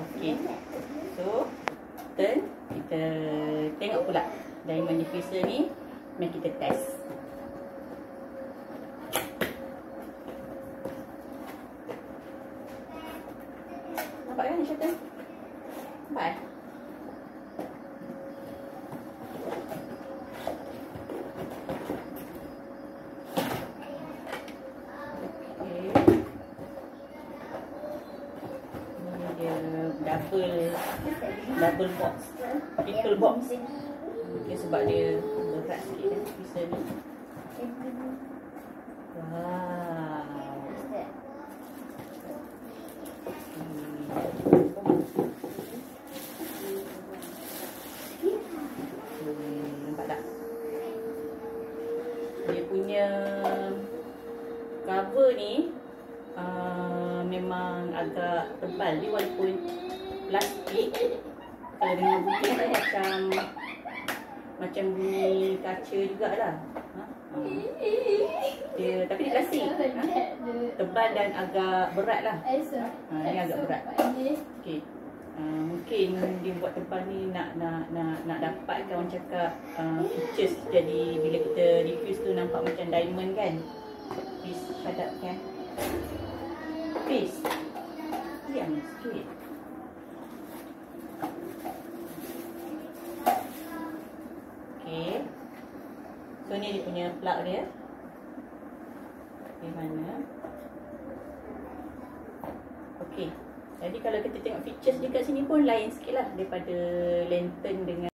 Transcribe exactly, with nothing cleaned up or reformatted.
Okey. So, turn. Kita tengok pula diamond diffuser ni. Mari kita test. Nampak kan Shatan? Nampak eh? Double double box, triple box. Mungkin sebab dia berat sikit kan pisau ni. Wow. Hmm, nampak tak? Dia punya cover ni uh, memang agak tebal dia, walaupun plastik. Kalau dengan bunyi kan macam macam bunyi kaca jugalah. Ha? Ha. Dia, tapi dia plastik. Ha? Tebal dan agak berat lah. Ha, ni agak berat. Okey. Uh, mungkin dia buat tebal ni nak nak nak nak dapatkan orang cakap uh, features, jadi bila kita diffuse tu nampak macam diamond kan. Please shut up kan. Please. Diam sikit. Okay. So ni dia punya plug dia. Di mana? Okay. Jadi kalau kita tengok features dekat sini pun lain sikit lah daripada lantern dengan